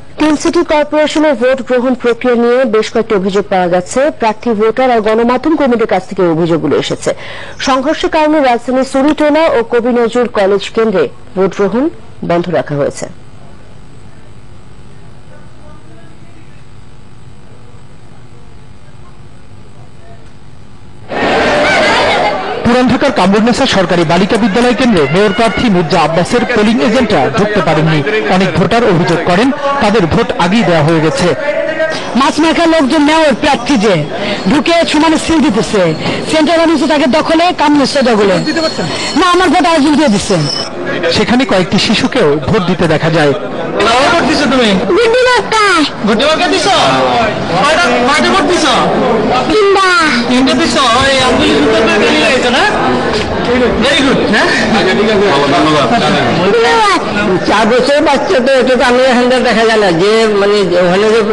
তিন সিটি কর্পোরেশনের ভোট গ্রহণ প্রক্রিয়া নিয়ে বেশ কয়েকটি অভিযোগ পাওয়া গেছে। প্রার্থী, ভোটার আর গণমাধ্যম কর্মীদের কাছ থেকে অভিযোগগুলো এসেছে। সংঘর্ষের কারণে রাজধানীর সুরিটোলা ও কবি নজরুল কলেজ কেন্দ্রে ভোট গ্রহণ বন্ধ রাখা হয়েছে। পুরান ঢাকার কামরুন্নেসা সরকারি বালিকা বিদ্যালয় কেন্দ্রে মেয়র প্রার্থী মির্জা আব্বাসের পোলিং এজেন্টরা ঢুকতে পারেননি। অনেক ভোটার অভিযোগ করেন তাদের ভোট আগেই দেওয়া হয়ে গেছে। মাছ মাখা লোকজন মেয়র প্রার্থী যে ঢুকে সমানে সিল দিতেছে, সেন্ট্রাল অফিসে তাকে দখলে কামরুন্নেসা দখলে না, আমার ভোট আরেকজন দিয়ে দিচ্ছে। সেখানে কয়েকটি শিশুকেও ভোট দিতে দেখা যায়। চার বছরের বাচ্চা তো এটা তো আমি এখানটা দেখা যায় না যে মানে ওখানে যে